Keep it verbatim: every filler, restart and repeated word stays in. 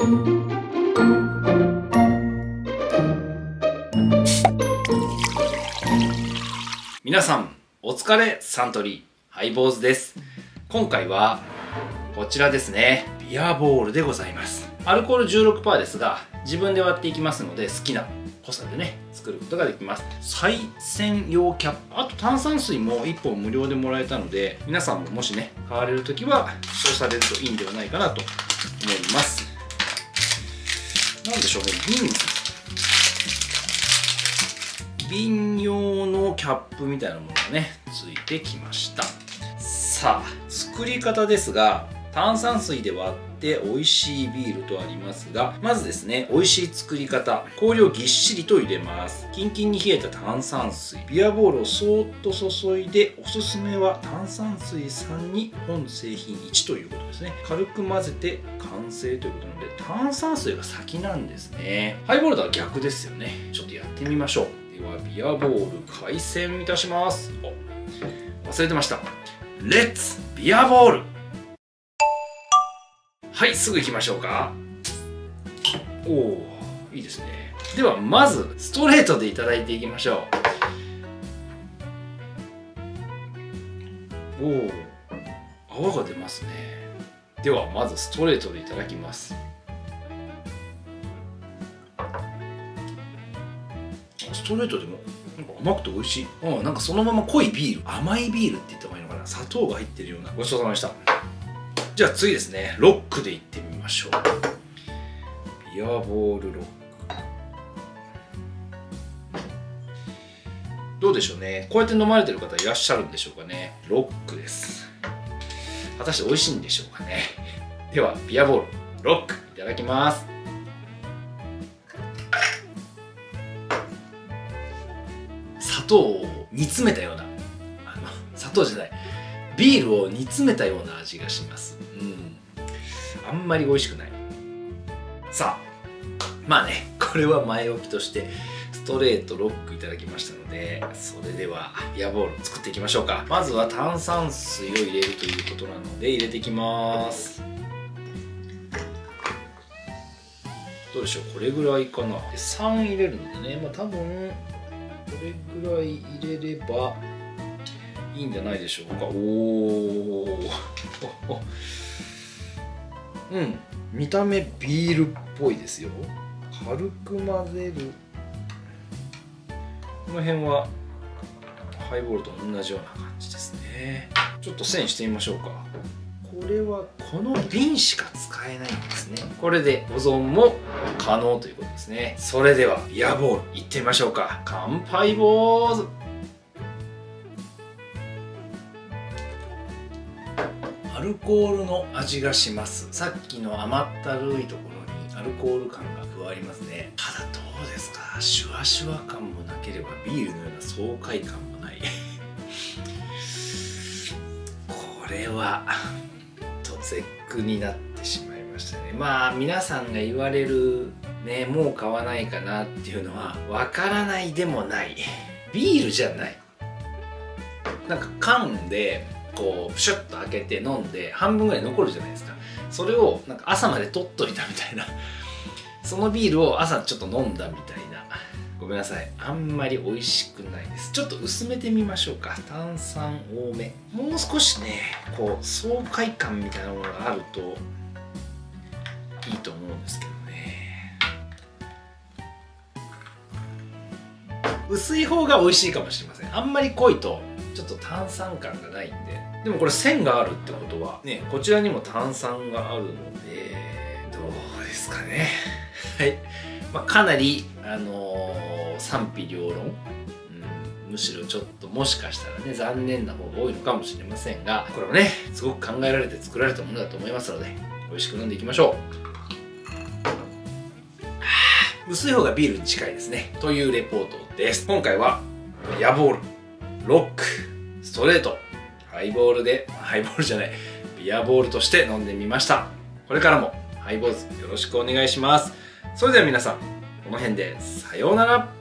皆さんお疲れ、サントリーハイボーズです。今回はこちらですね、ビアボールでございます。アルコール じゅうろくパーセント ですが、自分で割っていきますので好きな濃さでね作ることができます。再銭用キャップ、あと炭酸水もいっぽん無料でもらえたので、皆さんももしね買われる時はそうされるといいんではないかなと思います。なんでしょうね、瓶瓶用のキャップみたいなものがねついてきました。さあ作り方ですが、炭酸水で割って美味しいビールとありますが、まずですね、美味しい作り方、氷をぎっしりと入れます。キンキンに冷えた炭酸水、ビアボールをそーっと注いで、おすすめは炭酸水さんに本製品いちということですね。軽く混ぜて完成ということなので、炭酸水が先なんですね。ハイボールとは逆ですよね。ちょっとやってみましょう。ではビアボール開栓いたします。お、忘れてました。レッツビアボール。はい、すぐ行きましょうか。おお、いいですね。ではまずストレートでいただいていきましょう。おお、泡が出ますね。ではまずストレートでいただきます。ストレートでもなんか甘くて美味しい。うん、なんかそのまま濃いビール、甘いビールって言った方がいいのかな。砂糖が入ってるような。ごちそうさまでした。じゃあ次ですね、ロックでいってみましょう。ビアボールロック。どうでしょうね、こうやって飲まれてる方いらっしゃるんでしょうかね。ロックです。果たして美味しいんでしょうかね。ではビアボールロックいただきます。砂糖を煮詰めたような、あの砂糖じゃない、ビールを煮詰めたような味がします。うん、あんまり美味しくない。さあまあね、これは前置きとしてストレートロックいただきましたので、それではビアボール作っていきましょうか。まずは炭酸水を入れるということなので入れていきます。どうでしょう、これぐらいかな。でさん入れるのでね、まあ多分これぐらい入れればいいんじゃないでしょうか。おおうん、見た目ビールっぽいですよ。軽く混ぜる。この辺はハイボールと同じような感じですね。ちょっと栓してみましょうか。これはこの瓶しか使えないんですね。これで保存も可能ということですね。それではビアボールいってみましょうか。乾杯ボーズ。アルコールの味がします。さっきの甘ったるいところにアルコール感が加わりますね。ただどうですか、シュワシュワ感もなければビールのような爽快感もないこれはと絶句になってしまいましたね。まあ皆さんが言われるね、もう買わないかなっていうのはわからないでもない。ビールじゃない。なんか缶でこうプシュッと開けて飲んで半分ぐらい残るじゃないですか。それをなんか朝まで取っといたみたいなそのビールを朝ちょっと飲んだみたいな。ごめんなさい、あんまり美味しくないです。ちょっと薄めてみましょうか。炭酸多め。もう少しねこう爽快感みたいなものがあるといいと思うんですけどね。薄い方が美味しいかもしれません。あんまり濃いとちょっと炭酸感がないんで。でもこれ栓があるってことはね、こちらにも炭酸があるのでどうですかねはい、まあ、かなりあのー、賛否両論、うん、むしろちょっともしかしたらね残念な方が多いのかもしれませんが、これもねすごく考えられて作られたものだと思いますので美味しく飲んでいきましょう。薄い方がビールに近いですねというレポートです。今回はビアボール、ロック、ストレート、ハイボールで、ハイボールじゃない、ビアボールとして飲んでみました。これからもハイボーズよろしくお願いします。それでは皆さん、この辺でさようなら。